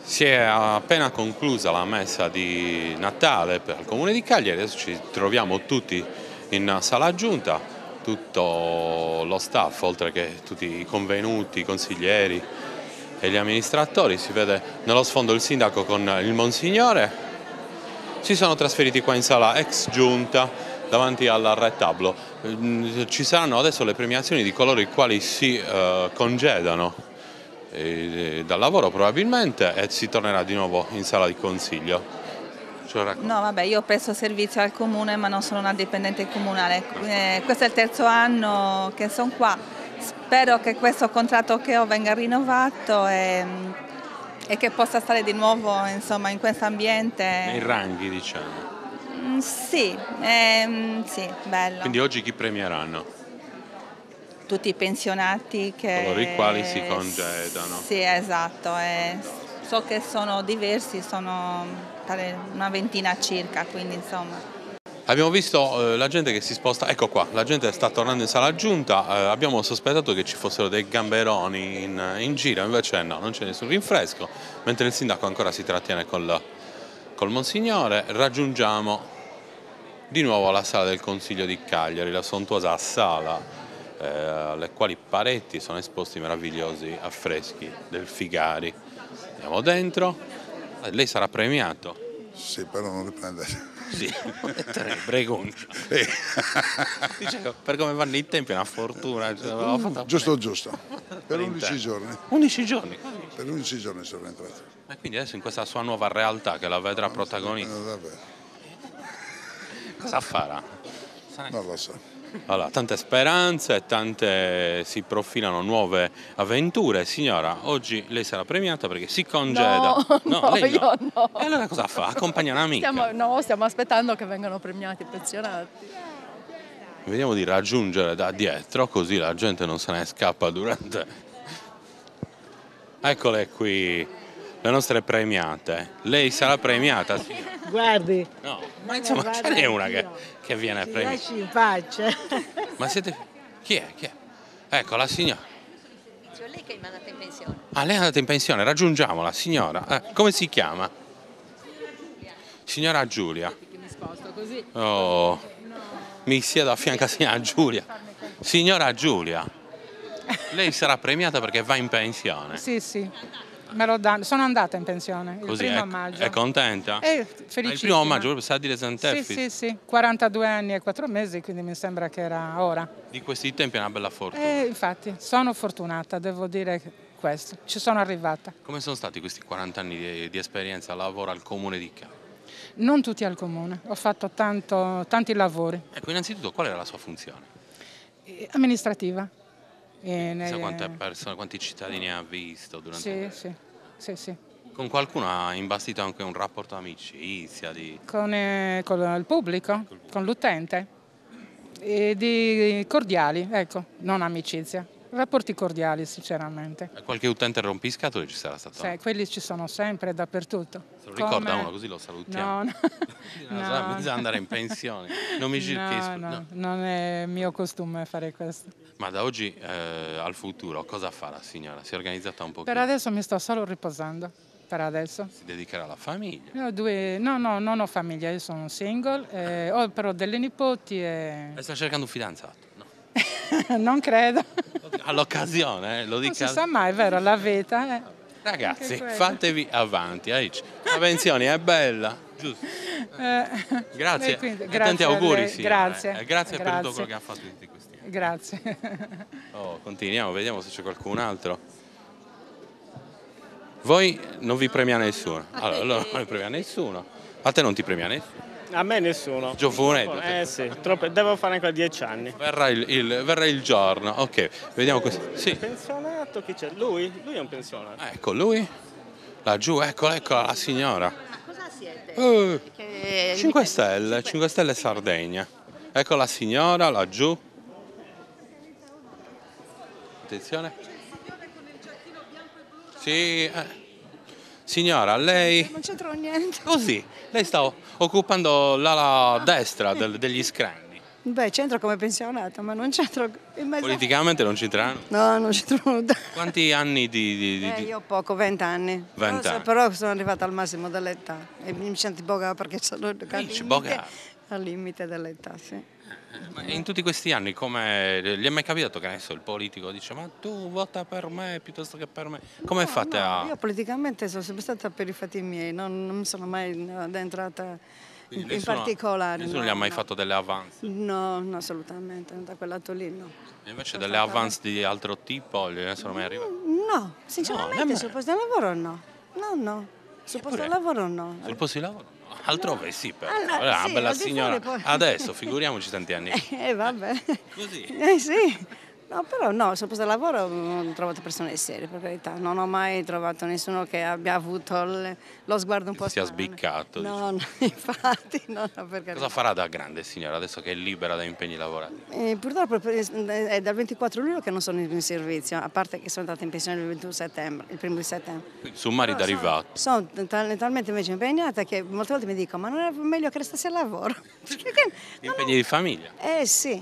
Si è appena conclusa la messa di Natale per il Comune di Cagliari, adesso ci troviamo tutti in sala giunta, tutto lo staff, oltre che tutti i convenuti, i consiglieri e gli amministratori. Si vede nello sfondo il sindaco con il Monsignore. Si sono trasferiti qua in sala ex giunta davanti al retablo. Ci saranno adesso le premiazioni di coloro i quali si congedano dal lavoro probabilmente e si tornerà di nuovo in sala di consiglio. No, vabbè, io presto servizio al comune ma non sono una dipendente comunale. Questo è il terzo anno che sono qua. Spero che questo contratto che ho venga rinnovato e che possa stare di nuovo, insomma, in questo ambiente. Nei ranghi, diciamo. Sì, sì, bello. Quindi oggi chi premieranno? Tutti i pensionati che... Coloro i quali si congedano. Sì, esatto. So che sono diversi, sono una ventina circa, quindi insomma. Abbiamo visto la gente che si sposta, ecco qua, la gente sta tornando in sala giunta, abbiamo sospettato che ci fossero dei gamberoni in giro, invece no, non c'è nessun rinfresco, mentre il sindaco ancora si trattiene col Monsignore. Raggiungiamo di nuovo la sala del Consiglio di Cagliari, la sontuosa sala alle quali parecchi sono esposti meravigliosi affreschi del Figari. Andiamo dentro, lei sarà premiato? Sì, però non riprende. Sì, pregoncio. Dicevo, per come vanno i tempi è una fortuna. Giusto, per 11 giorni. 11 giorni? Per 11 giorni sono entrato. E quindi adesso in questa sua nuova realtà che la vedrà protagonista, cosa farà? Non lo so. Allora, tante speranze, tante si profilano nuove avventure. Signora, oggi lei sarà premiata perché si congeda. No, lei no. io no. E allora cosa fa? Accompagna un'amica? Stiamo aspettando che vengano premiati i pensionati. Vediamo di raggiungere da dietro, così la gente non se ne scappa durante... Eccole qui, le nostre premiate. Lei sarà premiata, signora? Guardi. No, ma insomma ce n'è una che viene premiata. Lasci in pace. Ma siete... Chi è? Chi è? Ecco, la signora. Cioè lei che è andata in pensione. Ah, lei è andata in pensione, raggiungiamola, signora. Come si chiama? Signora Giulia. Mi sposto così. Oh, mi siedo a fianco a signora Giulia. Signora Giulia, lei sarà premiata perché va in pensione. Sì, sì. Sono andata in pensione il Così, 1° maggio. è contenta? Felicissima. Il 1° maggio, proprio sa dire Sant'Effi. Sì, 42 anni e 4 mesi, quindi mi sembra che era ora. Di questi tempi è una bella fortuna. Infatti, sono fortunata, devo dire questo. Ci sono arrivata. Come sono stati questi 40 anni di esperienza a lavoro al Comune di Cagliari? Non tutti al comune, ho fatto tanti lavori. Ecco, innanzitutto qual era la sua funzione? Amministrativa. Chissà quante persone, quanti cittadini ha visto durante Sì. Con qualcuno ha imbastito anche un rapporto d'amicizia? Con il pubblico, con l'utente, cordiali, ecco, non amicizia, rapporti cordiali sinceramente. Qualche utente rompiscatole ci sarà stato? Sì, quelli ci sono sempre, dappertutto. Se lo ricorda uno così lo salutiamo. No. Bisogna andare in pensione, non mi giri No, non è mio costume fare questo. Ma da oggi al futuro cosa fa la signora? Si è organizzata un pochino? Per adesso mi sto solo riposando, per adesso. Si dedicherà alla famiglia? No, non ho famiglia, io sono single, ho però delle nipoti e... E sta cercando un fidanzato? No. Non credo. All'occasione, lo dica. Non si sa mai, è vero, la vita. Ragazzi, fatevi avanti. La pensione è bella, giusto? Grazie, e tanti auguri. Grazie. Grazie per tutto quello che ha fatto in tutti questi anni. Grazie. Continuiamo, vediamo se c'è qualcun altro. Voi non vi premia nessuno? Allora non vi premia nessuno. A te non ti premia nessuno? A me nessuno. Giofunetto? Sì, devo fare ancora 10 anni. Verrà il giorno, ok, vediamo questo. Sì. Pensionato, chi c'è? Lui è un pensionato. Ecco, lui, laggiù, eccola la signora. Ma cosa siete? 5 Stelle Sardegna. Ecco la signora, laggiù. Attenzione. Sì, signora, lei... Non c'entro niente. Così, lei sta occupando l'ala destra degli scranni. Beh, c'entro come pensionato, ma non c'entro in mezzo. Politicamente non c'entrano? No, non c'entro nulla. Quanti anni Io poco, 20 anni. 20 anni. Però sono arrivata al massimo dell'età e mi sento boga perché sono al limite dell'età, sì. Ma in tutti questi anni come gli è mai capitato che adesso il politico dice ma tu vota per me piuttosto che per me? Come fate a... Io politicamente sono sempre stata per i fatti miei, non sono mai addentrata in particolare. Nessuno gli ha mai fatto delle avance? No, assolutamente, da quel lato lì no. E invece delle avance di altro tipo gli sono mai arrivate? No, sinceramente sul posto di lavoro no. No. Sul posto di lavoro no. Sul posto di lavoro? Altrove sì, però. Allora, Una sì, bella al di signora. fuori poi. Adesso, figuriamoci tanti anni. Vabbè. Così? Sì. No, però no, sul posto di lavoro ho trovato persone serie, per carità. Non ho mai trovato nessuno che abbia avuto lo sguardo un po' sia strano. sbiccato. No, infatti, no, per carità. Cosa farà da grande signora adesso che è libera da impegni lavorativi? Purtroppo è dal 24 luglio che non sono in servizio, a parte che sono andata in pensione il 21 settembre, il 1° settembre. Summari d'arrivato. Sono talmente invece impegnata che molte volte mi dico ma non è meglio che restassi al lavoro? Impegni di famiglia? Sì,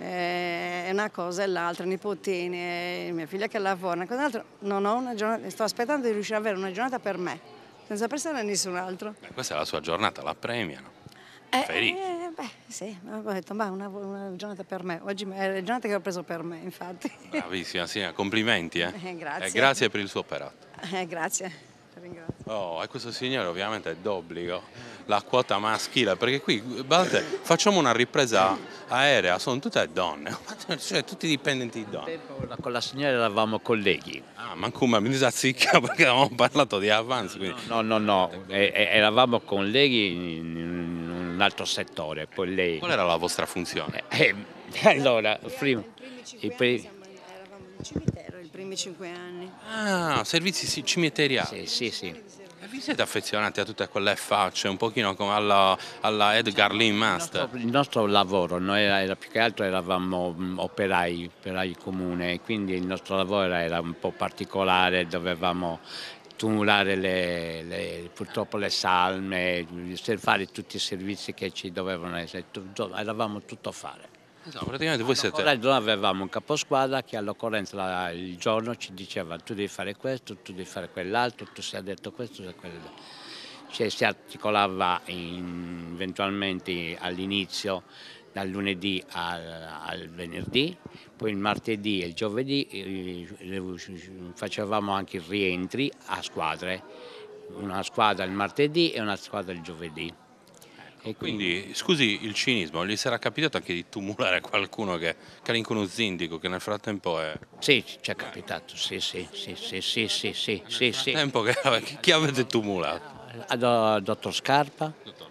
è una cosa e l'altra, nipotini, mia figlia che lavora, una cosa e l'altra. Non ho una giornata, sto aspettando di riuscire ad avere una giornata per me, senza pensare a nessun altro. Questa è la sua giornata, la premiano. Felice. Sì, ho detto una giornata per me, oggi è la giornata che ho preso per me, infatti. Bravissima, sì, complimenti. Grazie. Grazie per il suo operato. Grazie, ti ringrazio. E questo signore ovviamente è d'obbligo la quota maschile, perché qui guardate, facciamo una ripresa aerea, sono tutte donne, cioè tutti dipendenti di donne. Con la signora eravamo colleghi. Ma come mi disazzicca perché avevamo parlato di avanzi. Quindi... No, eravamo colleghi in un altro settore, poi lei... Qual era la vostra funzione? Allora, prima... Eravamo in cimitero i primi 5 anni. Servizi cimiteriali. Sì. E vi siete affezionati a tutte quelle facce, un pochino come alla Edgar Leen Master? Il nostro lavoro, noi era più che altro eravamo operai comune, quindi il nostro lavoro era un po' particolare, dovevamo tumulare purtroppo le salme, fare tutti i servizi che ci dovevano essere, eravamo tutto a fare. Praticamente voi siete... Noi avevamo un caposquadra che all'occorrenza il giorno ci diceva tu devi fare questo, tu devi fare quell'altro, tu sei detto questo e quello. Si articolava eventualmente all'inizio dal lunedì al venerdì, poi il martedì e il giovedì facevamo anche i rientri a squadre, una squadra il martedì e una squadra il giovedì. E quindi, scusi il cinismo, gli sarà capitato anche di tumulare qualcuno che era in uno sindaco che nel frattempo è... Sì, ci è capitato, sì. Nel frattempo chi avete tumulato? Dottor Scarpa,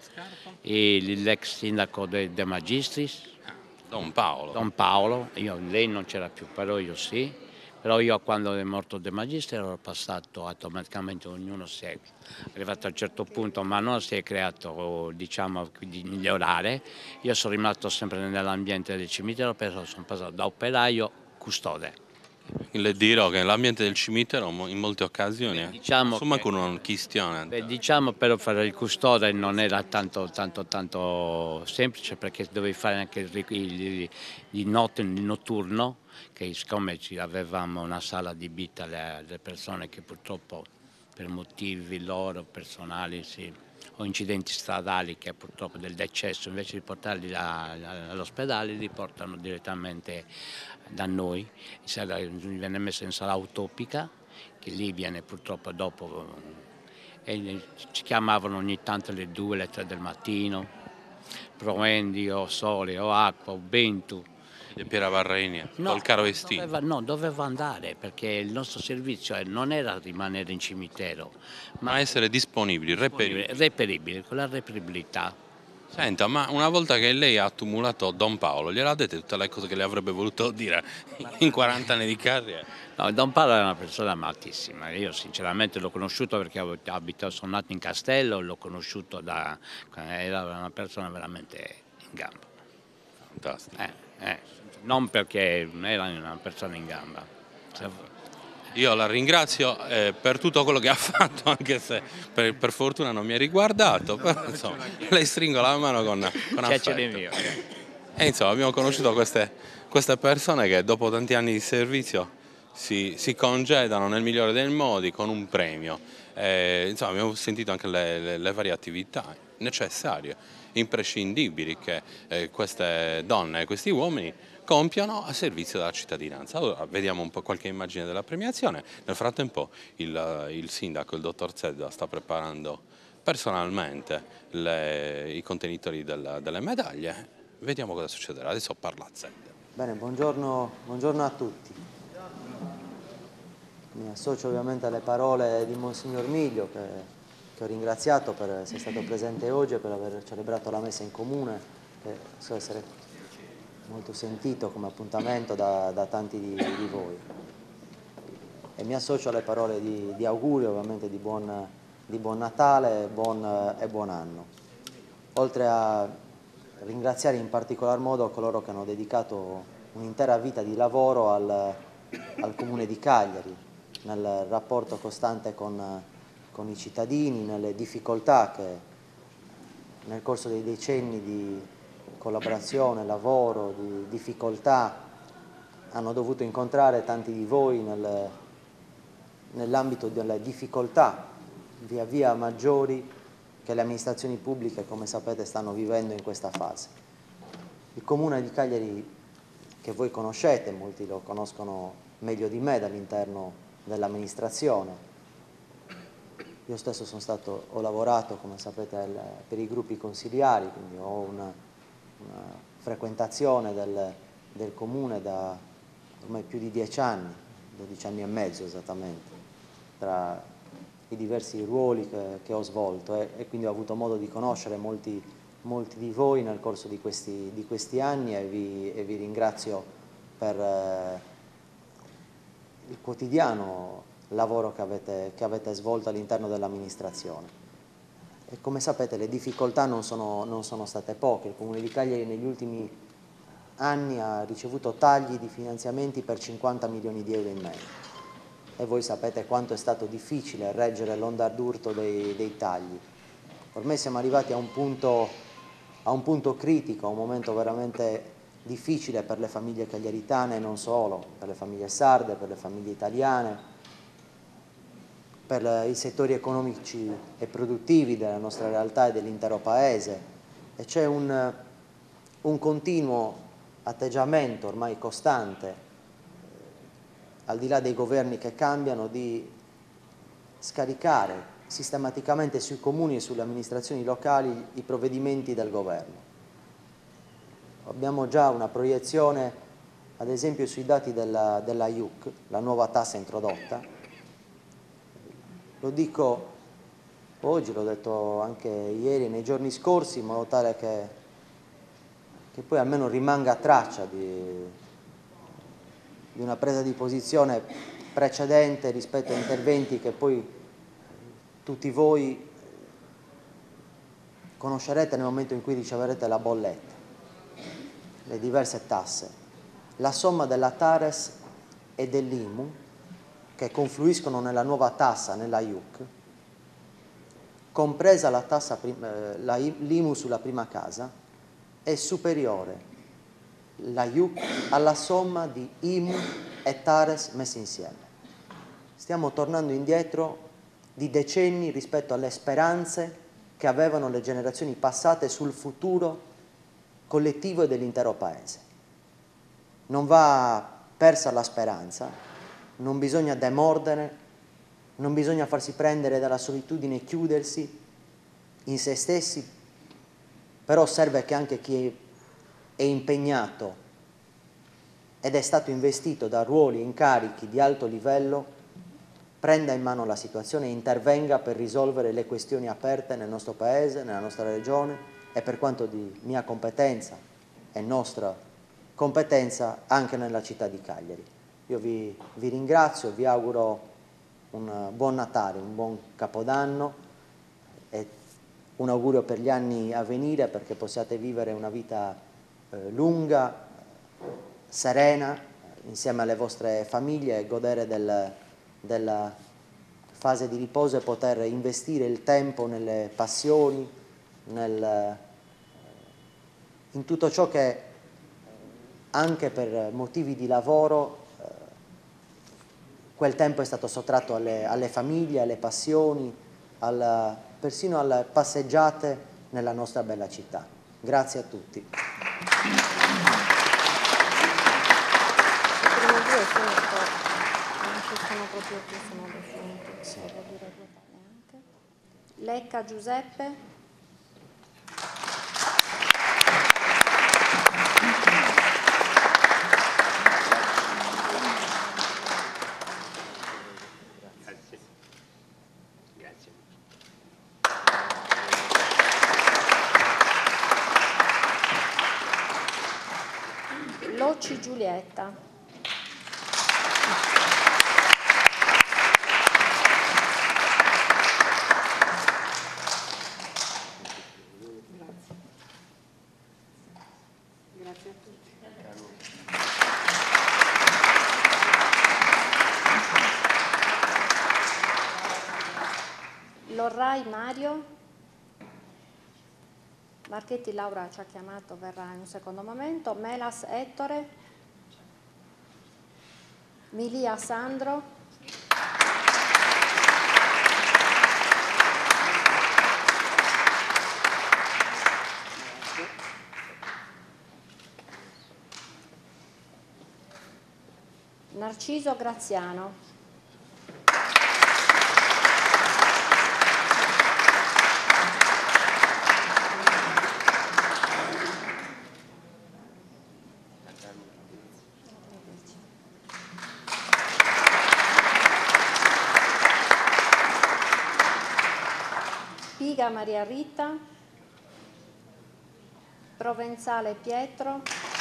l'ex sindaco De Magistris. Don Paolo. Don Paolo, lei non c'era più, però io sì. Però io quando è morto De Magistris ero passato automaticamente, ognuno si è arrivato a un certo punto, ma non si è creato, diciamo, di migliorare. Io sono rimasto sempre nell'ambiente del cimitero, però sono passato da operaio custode. Le dirò che nell'ambiente del cimitero in molte occasioni diciamo insomma con una chistione. Diciamo però fare il custode non era tanto semplice, perché dovevi fare anche il notturno, che siccome avevamo una sala adibita alle persone che purtroppo per motivi loro personali o incidenti stradali che purtroppo del decesso, invece di portarli all'ospedale li portano direttamente da noi, viene messa in sala utopica che lì viene purtroppo dopo e ci chiamavano ogni tanto alle 2, alle 3 del mattino, provendi o sole o acqua o vento. Di Piera Varreni, col caro Estino. Doveva andare, perché il nostro servizio non era rimanere in cimitero, ma essere disponibili, reperibili, con la reperibilità. Senta, ma una volta che lei ha tumulato Don Paolo, gliel'ha dette tutte le cose che le avrebbe voluto dire in 40 anni di carriera? No, Don Paolo era una persona amatissima, io sinceramente l'ho conosciuto perché sono nato in Castello, l'ho conosciuto era una persona veramente in gamba. Fantastico. Non perché era una persona in gamba. Io la ringrazio per tutto quello che ha fatto, anche se per fortuna non mi ha riguardato, però insomma, le stringo la mano con affetto. E insomma abbiamo conosciuto queste persone che dopo tanti anni di servizio si congedano nel migliore dei modi con un premio. Insomma abbiamo sentito anche le varie attività necessarie, imprescindibili che queste donne e questi uomini compiono a servizio della cittadinanza. Allora vediamo un po' qualche immagine della premiazione. Nel frattempo il sindaco, il dottor Zedda, sta preparando personalmente i contenitori delle medaglie. Vediamo cosa succederà. Adesso parla Zedda. Bene, buongiorno a tutti. Mi associo ovviamente alle parole di Monsignor Miglio, che ho ringraziato per essere stato presente oggi e per aver celebrato la messa in comune, che so essere molto sentito come appuntamento da tanti di voi. E mi associo alle parole di augurio, ovviamente di buon Natale e buon anno. Oltre a ringraziare in particolar modo coloro che hanno dedicato un'intera vita di lavoro al Comune di Cagliari, nel rapporto costante con i cittadini, nelle difficoltà che nel corso dei decenni di collaborazione, lavoro, di difficoltà hanno dovuto incontrare tanti di voi nell'ambito delle difficoltà via via maggiori che le amministrazioni pubbliche, come sapete, stanno vivendo in questa fase. Il Comune di Cagliari, che voi conoscete, molti lo conoscono meglio di me dall'interno dell'amministrazione. Io stesso ho lavorato, come sapete, per i gruppi consiliari, quindi ho una frequentazione del Comune da ormai più di 10 anni, 12 anni e mezzo esattamente, tra i diversi ruoli che ho svolto e quindi ho avuto modo di conoscere molti di voi nel corso di questi anni e vi ringrazio per il quotidiano lavoro che avete svolto all'interno dell'amministrazione. E come sapete le difficoltà non sono state poche. Il Comune di Cagliari negli ultimi anni ha ricevuto tagli di finanziamenti per 50 milioni di euro in meno. E voi sapete quanto è stato difficile reggere l'onda d'urto dei tagli. Ormai siamo arrivati a un punto critico, a un momento veramente difficile per le famiglie cagliaritane e non solo, per le famiglie sarde, per le famiglie italiane, per i settori economici e produttivi della nostra realtà e dell'intero Paese. E c'è un continuo atteggiamento ormai costante, al di là dei governi che cambiano, di scaricare sistematicamente sui comuni e sulle amministrazioni locali i provvedimenti del governo. Abbiamo già una proiezione, ad esempio, sui dati della IUC, la nuova tassa introdotta. Lo dico oggi, l'ho detto anche ieri e nei giorni scorsi, in modo tale che poi almeno rimanga traccia di una presa di posizione precedente rispetto a interventi che poi tutti voi conoscerete nel momento in cui riceverete la bolletta, le diverse tasse. La somma della TARES e dell'IMU, che confluiscono nella nuova tassa, nella IUC, compresa l'IMU sulla prima casa, è superiore la IUC alla somma di IMU e TARES messi insieme. Stiamo tornando indietro di decenni rispetto alle speranze che avevano le generazioni passate sul futuro collettivo e dell'intero Paese. Non va persa la speranza, non bisogna demordere, non bisogna farsi prendere dalla solitudine e chiudersi in se stessi, però serve che anche chi è impegnato ed è stato investito da ruoli e incarichi di alto livello prenda in mano la situazione e intervenga per risolvere le questioni aperte nel nostro Paese, nella nostra Regione e, per quanto di mia competenza e nostra competenza, anche nella città di Cagliari. Io vi ringrazio, vi auguro un buon Natale, un buon Capodanno e un augurio per gli anni a venire, perché possiate vivere una vita lunga, serena, insieme alle vostre famiglie e godere della fase di riposo e poter investire il tempo nelle passioni, in tutto ciò che anche per motivi di lavoro quel tempo è stato sottratto alle famiglie, alle passioni, persino alle passeggiate nella nostra bella città. Grazie a tutti. Lecca Giuseppe. Locci Giulietta. Grazie a tutti. Lorrai Mario. Marchetti Laura ci ha chiamato, verrà in un secondo momento. Melas Ettore. Milia Sandro. Narciso Graziano. Piga Maria Rita. Provenzale Pietro.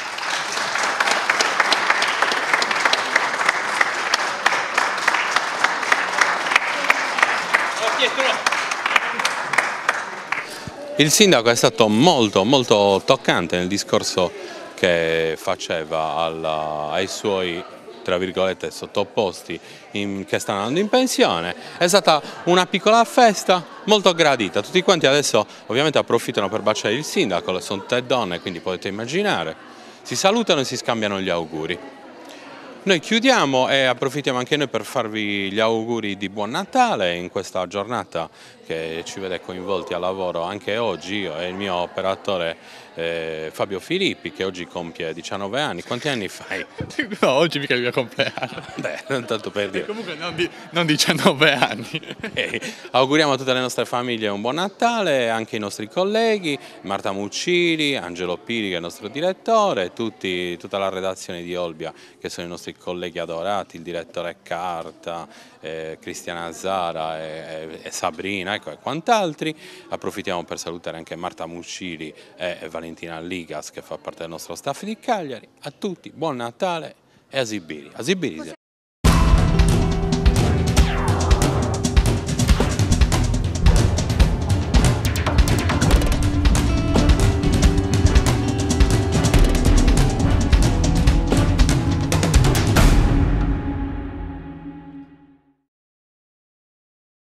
Il sindaco è stato molto toccante nel discorso che faceva ai suoi, tra virgolette, sottoposti che stanno andando in pensione. È stata una piccola festa molto gradita, tutti quanti adesso ovviamente approfittano per baciare il sindaco, sono 3 donne, quindi potete immaginare, si salutano e si scambiano gli auguri. Noi chiudiamo e approfittiamo anche noi per farvi gli auguri di buon Natale in questa giornata che ci vede coinvolti al lavoro anche oggi, io e il mio operatore Fabio Filippi, che oggi compie 19 anni. Quanti anni fai? No, oggi mica il mio compleanno. Beh, tanto per dire. Comunque non 19 anni. Auguriamo a tutte le nostre famiglie un buon Natale, anche ai nostri colleghi, Marta Muccili, Angelo Piri che è il nostro direttore, tutta la redazione di Olbia che sono i nostri colleghi adorati, il direttore Carta, Cristiana Zara e Sabrina, ecco, e quant'altri. Approfittiamo per salutare anche Marta Muccili e Valentina Ligas che fa parte del nostro staff di Cagliari. A tutti buon Natale e a Sibiri.